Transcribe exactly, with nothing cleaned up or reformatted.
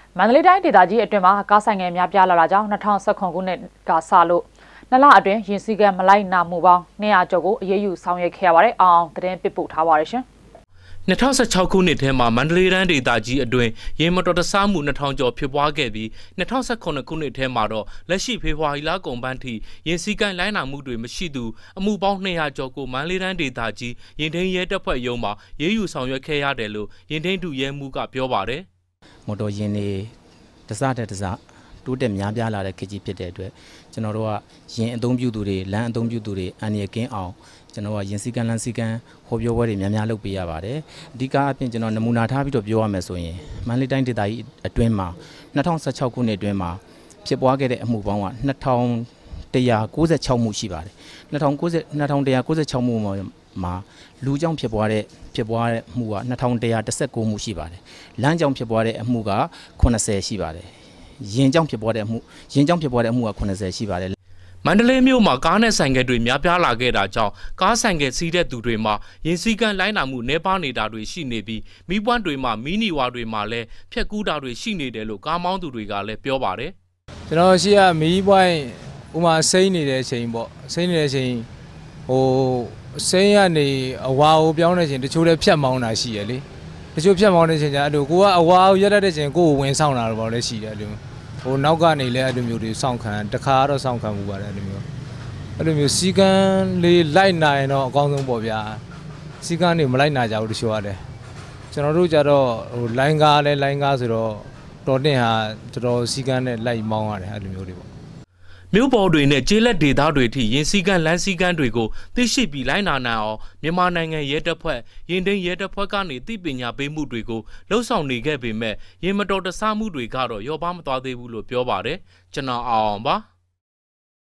မန္တလေးတိုင်းဒေသကြီးအတွင်းမှာကားဆိုင်ငယ်များပြားလာတာကြောင့်၂၀၁၇ခုနှစ်ကစလို့နှစ်လအတွင်းရင်စည်းကမ်းမလိုက်နာမှုပေါင်း၂၀၀ကျော်ကိုအရေးယူဆောင်ရွက်ခဲ့ရပါတယ်။အောင်သတင်းပစ်ပို့ထားပါတယ်ရှင်။၂၀၁၆ခုနှစ်ထဲမှာမန္တလေးတိုင်းဒေသကြီးအတွင်းရေမတော်တဆမှု၂၀၀၀ကျော်ဖြစ်ပွားခဲ့ပြီး၂၀၁၇ခုနှစ်ထဲမှာတော့လက်ရှိဖေဖော်ဝါရီလကုန်ပိုင်းထိရင်စည်းကမ်းလိုက်နာမှုတွေမရှိသူအမှုပေါင်း၂၀၀ကျော်ကိုမန္တလေးတိုင်းဒေသကြီးရင်ထိန်ရဲတပ်ဖွဲ့ရုံးမှာရေးယူဆောင်ရွက်ခဲ့ရတယ်လို့ရင်ထိန်ဒုရဲမှူးကပြောပါတယ်။မော်တော်ယာဉ်တွေတစတဲ့တစတိုးတက်များပြားလာတဲ့ခေတ်ကြီးဖြစ်တဲ့အတွက်ကျွန်တော်တို့ကယင်အသုံးပြုသူတွေလမ်းအသုံးပြုသူတွေအန္တရာယ်ကင်းအောင်ကျွန်တော်ကယင်စည်းကမ်းလမ်းစည်းကမ်းဟောပြောပွဲတွေများများလုပ်ပေးရပါတယ်အဓိကအပြင်ကျွန်တော်နမူနာထားပြီးတော့ပြောရမယ်ဆိုရင်မန္တလေးတိုင်းဒေသကြီးအတွင်းမှာ၂၀၁၆ခုနှစ်အတွင်းမှာဖြစ်ပွားခဲ့တဲ့အမှုပေါင်းက၂၁၉၆မှုရှိပါတယ်၂၁၉၆မှုမှာလူကြောင့်ဖြစ်ပွားတဲ့ဖြစ်ပွားတဲ့မှုက၂၁၁၉မှုရှိပါတယ်လမ်းကြောင့်ဖြစ်ပွားတဲ့အမှုက၈၀ရှိပါတယ်ရင်ကြောင့်ဖြစ်ပွားတဲ့အမှုရင်ကြောင့်ဖြစ်ပွားတဲ့အမှုက၈၀ရှိပါတယ်မန္တလေးမြို့မှာကားနဲ့ဆိုင်ကယ်တွေများပြားလာခဲ့တာကြောင့်ကားဆိုင်ကယ်စီးတဲ့သူတွေမှာရင်စည်းကမ်းလိုက်နာမှုနှဲပါနေတာတွေရှိနေပြီးမီးပွန်းတွေမှာမီးနီဝါတွေမှာလည်းဖြက်ကူးတာတွေရှိနေတယ်လို့ကားမောင်းသူတွေကလည်းပြောပါတယ်ကျွန်တော်ရှိရမီးပွန်းဥမာစိမ့်နေတဲ့အချိန်ပေါ့စိမ့်နေတဲ့အချိန်ဟိုစိမ့်ကနေအဝါကိုပြောင်းတဲ့အချိန်တချို့လည်းဖြတ်မောင်းတာရှိရလေတချို့ဖြတ်မောင်းတဲ့အချိန်ကျအဲ့လိုကိုကအဝါကိုရက်တဲ့အချိန်ကိုကိုဝင်ဆောင်တာတော့လည်းရှိတယ်အဲ့လိုဟိုနောက်ကနေလည်းအဲ့လိုမျိုးတွေစောင့်ခံတခါတော့စောင့်ခံမှုပါတယ်အဲ့လိုမျိုးအဲ့လိုမျိုးစီကန်းလေးလိုက်နိုင်တော့အကောင်းဆုံးပေါ့ဗျာစီကန်းတွေမလိုက်နိုင်ကြဘူးတချို့ရတယ်ကျွန်တော်တို့ကြတော့ဟိုလိုင်းကားလဲလိုင်းကားဆိုတော့တော်တင်ဟာတော်တော်စီကန်းနဲ့လိုက်မောင်းရတယ်အဲ့လိုမျိုးတွေပေါ့မြို့ပေါ်တွေနဲ့ကျေးလက်ဒေသတွေထိရင်စည်းကမ်းလမ်းစည်းကမ်းတွေကိုသိရှိပြီးလိုက်နာနိုင်အောင်မြန်မာနိုင်ငံရဲတပ်ဖွဲ့ရင်ထိန်ရဲတပ်ဖွဲ့ကနေသိပညာပေးမှုတွေကိုလှုံ့ဆော်နေခဲ့ပေမဲ့ရင်မတော်တဆမှုတွေကတော့ရောပါမသွားသေးဘူးလို့ပြောပါတယ်ကျွန်တော်အောင်ပါ